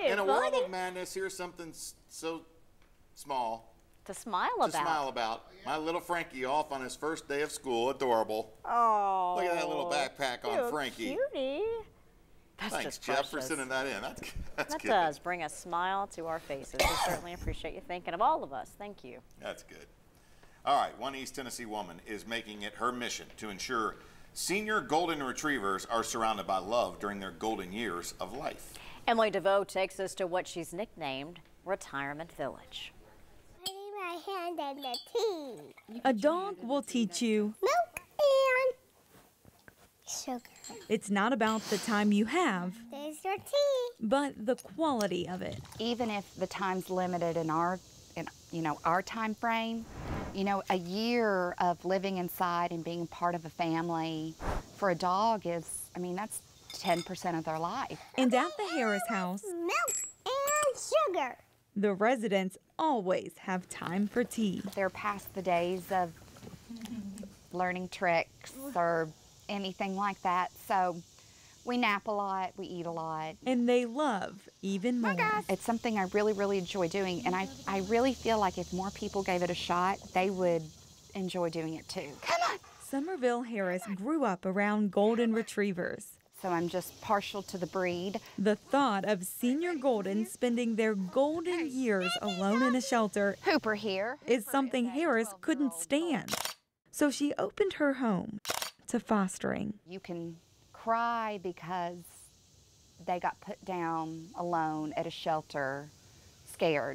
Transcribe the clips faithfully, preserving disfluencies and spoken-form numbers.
In a world of madness, here's something s- so small To smile to about. smile about. My little Frankie off on his first day of school. Adorable. Oh. Look at that little backpack on you're Frankie. Cutie. That's Thanks, just Jeff, for precious. sending that in. That's, that's That good. does bring a smile to our faces. We certainly appreciate you thinking of all of us. Thank you. That's good. All right, one East Tennessee woman is making it her mission to ensure senior golden retrievers are surrounded by love during their golden years of life. Emily DeVoe takes us to what she's nicknamed Retirement Village. Putting my hand in the tea. A dog will teach you Milk and sugar. it's not about the time you have, There's your tea. but the quality of it. Even if the time's limited in our, in, you know, our time frame, you know, a year of living inside and being part of a family for a dog is, I mean, that's ten percent of their life. And at the Harris house, Milk and sugar. the residents always have time for tea. They're past the days of learning tricks or anything like that. So we nap a lot, we eat a lot. And they love even more. It's something I really, really enjoy doing. And I, I really feel like if more people gave it a shot, they would enjoy doing it too. Come on. Somerville Harris grew up around golden retrievers. So I'm just partial to the breed. The thought of senior Goldens spending their golden years alone in a shelter Hooper here. is something Harris couldn't stand. So she opened her home to fostering. You can cry because they got put down alone at a shelter, scared.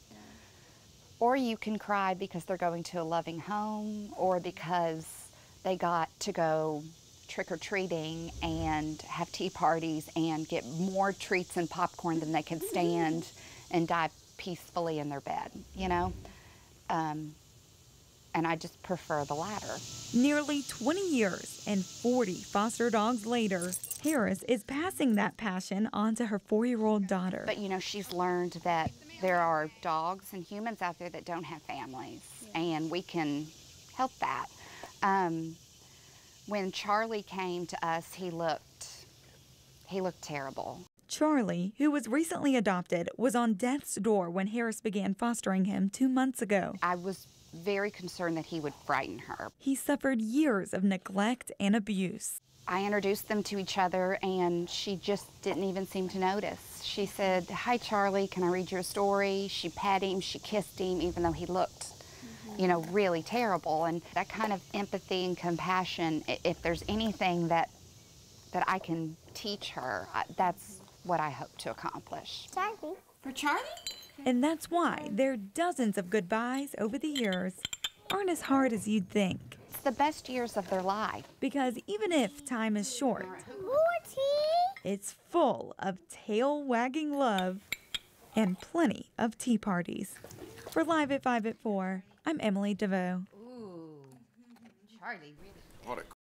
Or you can cry because they're going to a loving home, or because they got to go trick-or-treating and have tea parties and get more treats and popcorn than they can stand and die peacefully in their bed, you know? Um, and I just prefer the latter. Nearly twenty years and forty foster dogs later, Harris is passing that passion on to her four-year-old daughter. But, you know, she's learned that there are dogs and humans out there that don't have families, and we can help that. Um, when Charlie came to us, he looked, he looked terrible. Charlie, who was recently adopted, was on death's door when Harris began fostering him two months ago. I was very concerned that he would frighten her. He suffered years of neglect and abuse. I introduced them to each other, and she just didn't even seem to notice. She said, "Hi, Charlie, can I read your story?" She patted him, she kissed him, even though he looked, you know, really terrible. And that kind of empathy and compassion, i- if there's anything that, that I can teach her, I- that's what I hope to accomplish. Charlie. For Charlie? And that's why their dozens of goodbyes over the years aren't as hard as you'd think. It's the best years of their life. Because even if time is short, More tea. it's full of tail-wagging love and plenty of tea parties. For Live at five at four, I'm Emily DeVoe. Ooh, Charlie, really. What a